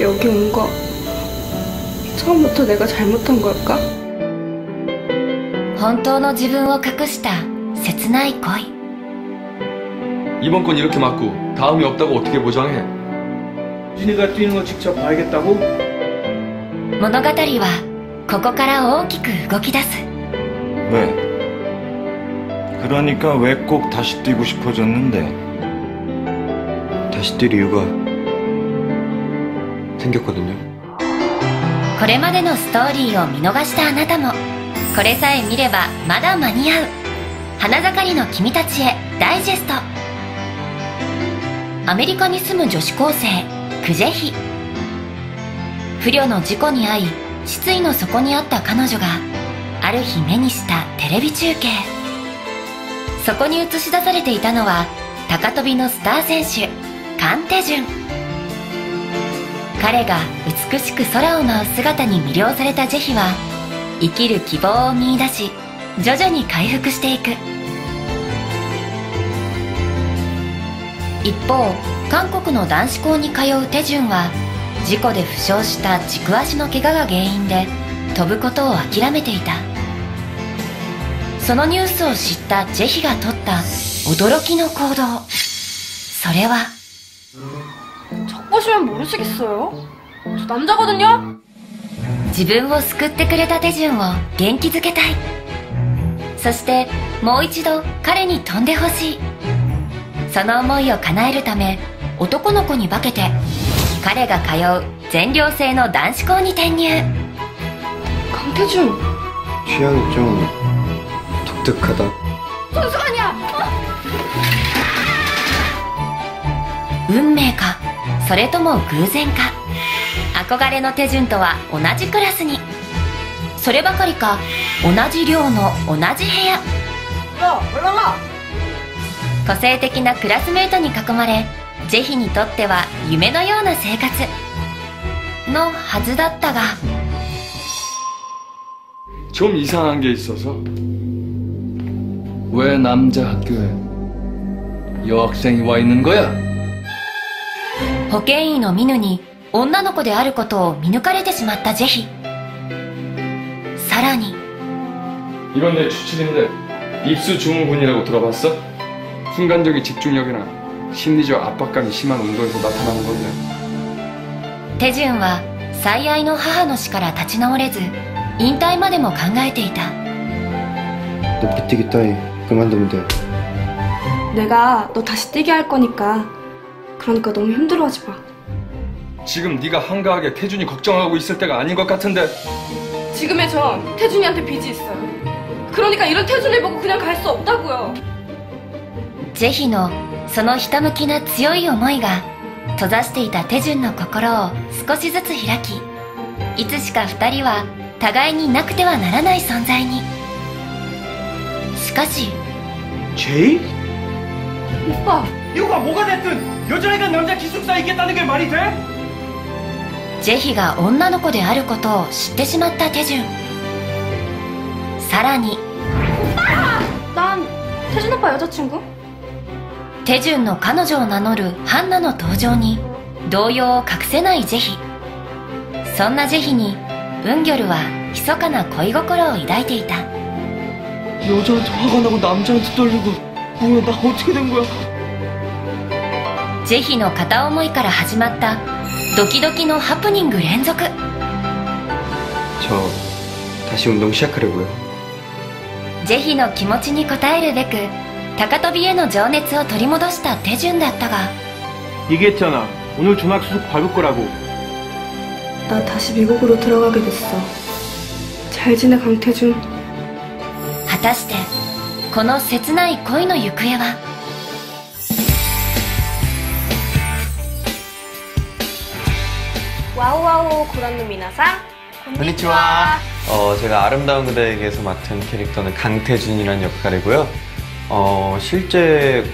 여기 온 거 처음부터 내가 잘못한 걸까? 本当の自分を隠した切ない恋。 이번 건 이렇게 맞고 다음이 없다고 어떻게 보장해? 준이가 뛰는 거 직접 봐야겠다고? 物語はここから大きく動き出す。 왜? 그러니까 왜 꼭 다시 뛰고 싶어졌는데? 다시 뛸 이유가 생겼거든요. これまでのストーリーを見逃したあなたも、これさえ見ればまだ間に合う。花盛りの君たちへダイジェスト。アメリカに住む女子高生クジェヒ。不慮の事故に遭い失意の底にあった彼女がある日目にしたテレビ中継。そこに映し出されていたのは高跳びのスター選手カン・テジュン。彼が美しく空を舞う姿に魅了されたジェヒは生きる希望を見出し徐々に回復していく。一方韓国の男子校に通うテジュンは事故で負傷した軸足の怪我が原因で飛ぶことを諦めていた。そのニュースを知ったジェヒが取った驚きの行動、それは 적 보시면 모르시겠어요? 저 남자거든요? 自分を救ってくれたテジュンを元気づけたい。そしてもう一度彼に飛んでほしい。その思いを叶えるため男の子に化けて彼が通う全寮制の男子校に転入。 강태준 취향이 좀 독특하다. 선수 아니야! 運命かそれとも偶然か。憧れのテジュンとは同じクラスに。そればかりか同じ寮の同じ部屋。個性的なクラスメートに囲まれジェヒにとっては夢のような生活のはずだったが、 좀 이상한 게 있어서. 왜 남자 학교에 여학생이 와 있는 거야? 保健医のミヌに女の子であることを見抜かれてしまったジェヒ。さらに 이건 내 추측인데 입수 증후군이라고 들어봤어? 순간적인 집중력이나 심리적 압박감이 심한 운동에서 나타나는 건데. テジュンは最愛の母の死から立ち直れず引退までも考えていた。 높이뛰기 따위 그만두면 돼. 내가 너 다시 뛰게 할 거니까 그러니까 너무 힘들어하지 마. 지금 네가 한가하게 태준이 걱정하고 있을 때가 아닌 것 같은데. 지금의 전 태준이한테 빚이 있어요. 그러니까 이런 태준을 보고 그냥 갈 수 없다고요. ジェヒのそのひたむきな強い思いが閉ざしていたテジュンの心を少しずつ開き、いつしか二人は互いになくてはならない存在に。しかし 제이? 오빠 이유가 뭐가 됐든 여자애가 남자 기숙사에 있겠다는 게 말이 돼? ジェヒが女の子であることを知ってしまったテジュン。さらに 난 태준 오빠 여자친구? テジュンの彼女を名乗るハンナの登場に動揺を隠せないジェヒ。そんなジェヒにウンギョルは密かな恋心を抱いていた。 여자한테 화가 나고 남자한테 떨리고 뭐야 나 어떻게 된 거야? ジェヒの片思いから始まったドキドキのハプニング連続。 저 다시 운동 시작하려고요. ジェヒの気持ちに応えるべく高跳びへの情熱を取り戻したテジュンだったが、 얘기했잖아 오늘 전학 수속 밟을 거라고. 나 다시 미국으로 들어가게 됐어. 잘 지내 강태준. 果たしてこの切ない恋の行方は。 와우와우 고란누 미나상 konnichiwa. 제가 아름다운 그대에게서 맡은 캐릭터는 강태준이라는 역할이고요. 실제로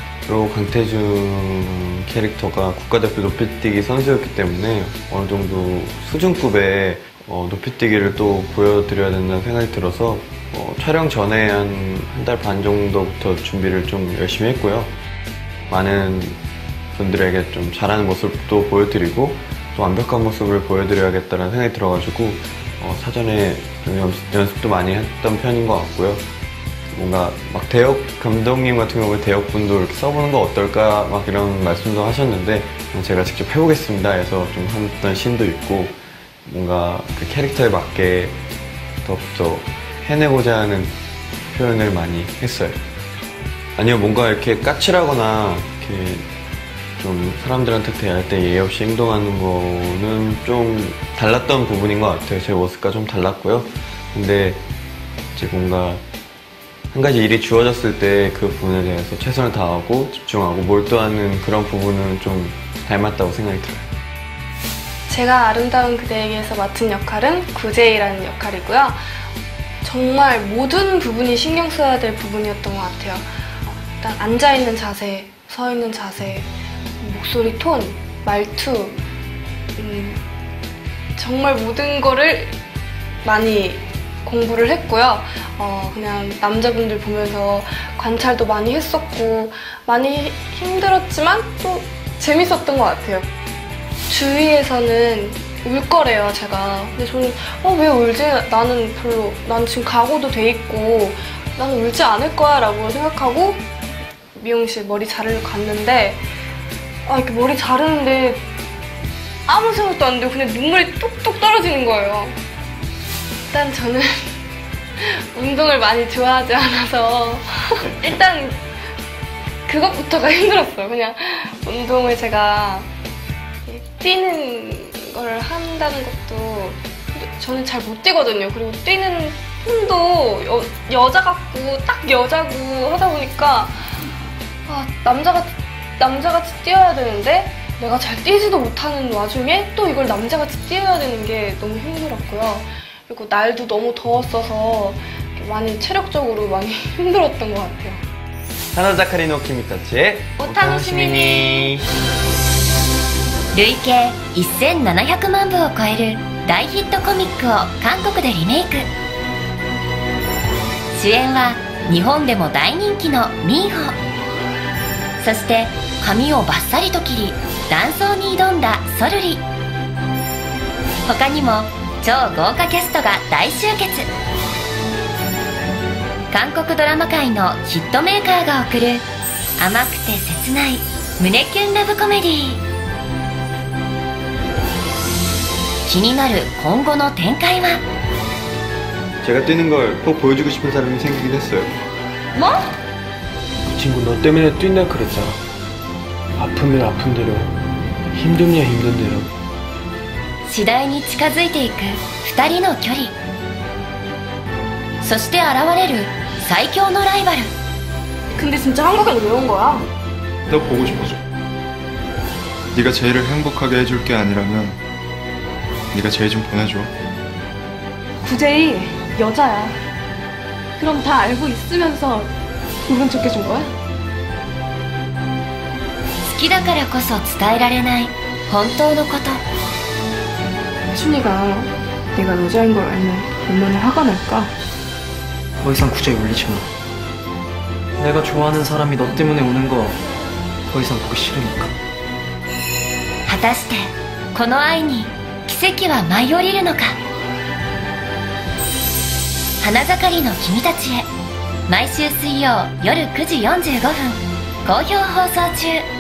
강태준 캐릭터가 국가대표 높이뛰기 선수였기 때문에 어느 정도 수준급의 높이뛰기를 또 보여드려야 된다는 생각이 들어서 촬영 전에 한 달 반 정도부터 준비를 좀 열심히 했고요. 많은 분들에게 좀 잘하는 모습도 보여드리고 또 완벽한 모습을 보여드려야겠다는 생각이 들어가지고 사전에 좀 연습도 많이 했던 편인 것 같고요. 뭔가 막 대역 감독님 같은 경우에 대역분도 이렇게 써보는 거 어떨까 막 이런 말씀도 하셨는데 제가 직접 해보겠습니다 해서 좀 했던 씬도 있고 뭔가 그 캐릭터에 맞게 더욱더 해내고자 하는 표현을 많이 했어요. 아니요, 뭔가 이렇게 까칠하거나 이렇게 좀 사람들한테 대할 때 예의 없이 행동하는 거는 좀 달랐던 부분인 것 같아요. 제 모습과 좀 달랐고요. 근데 이제 뭔가 한 가지 일이 주어졌을 때 그 부분에 대해서 최선을 다하고 집중하고 몰두하는 그런 부분은 좀 닮았다고 생각이 들어요. 제가 아름다운 그대에게서 맡은 역할은 구제이라는 역할이고요. 정말 모든 부분이 신경 써야 될 부분이었던 것 같아요. 일단 앉아있는 자세, 서있는 자세, 목소리 톤, 말투, 정말 모든 거를 많이 공부를 했고요. 그냥 남자분들 보면서 관찰도 많이 했었고 많이 힘들었지만 또 재밌었던 것 같아요. 주위에서는 울 거래요, 제가. 근데 저는 왜 울지? 난 지금 각오도 돼 있고 나는 울지 않을 거야 라고 생각하고 미용실 머리 자르러 갔는데 이렇게 머리 자르는데 아무 생각도 안 들고 그냥 눈물이 뚝뚝 떨어지는 거예요. 일단 저는 운동을 많이 좋아하지 않아서 일단 그것부터가 힘들었어요. 그냥 운동을 제가 뛰는 걸 한다는 것도 저는 잘 못 뛰거든요. 그리고 뛰는 힘도 여자 같고 딱 여자고 하다 보니까 남자같이 뛰어야 되는데 내가 잘 뛰지도 못하는 와중에 또 이걸 남자같이 뛰어야 되는 게 너무 힘들었고요. 그리고 날도 너무 더웠어서 많이 체력적으로 많이 힘들었던 것 같아요. 하나자카리노 키미타치의 오타노시미니. 累計1700万部を超える大ヒットコミックを韓国でリメイク。主演は日本でも大人気のミーホ、そして髪をバッサリと切り男装に挑んだソルリ。他にも超豪華キャストが大集結。韓国ドラマ界のヒットメーカーが送る甘くて切ない胸キュンラブコメディ。気になる今後の展開は？ 제가 뛰는 걸 꼭 보여주고 싶은 사람이 생기긴 했어요. 뭐? 그 친구 너 때문에 뛴다 그랬잖아. 아프면 아픈 대로, 힘들면 힘든 대로. 次第に近づいていく2人の距離。そして現れる最強のライバル。 근데 진짜 한국엔 왜 온 거야? 너 보고 싶어서. 네가 제이를 행복하게 해줄 게 아니라면 네가 제이 좀 보내줘. 구제이 여자야. 그럼 다 알고 있으면서 모른 척 해준 거야? 好きだからこそ伝えられない本当のこと。 춘이가 내가 여자인 걸 알면 얼마나 화가 날까? 더 이상 구제에 울리지 마. 내가 좋아하는 사람이 너 때문에 우는 거 더 이상 보기 싫으니까. 果たしてこの愛に奇跡は舞い降りるのか。花盛りの君たちへ、毎週水曜夜9時45分好評放送中。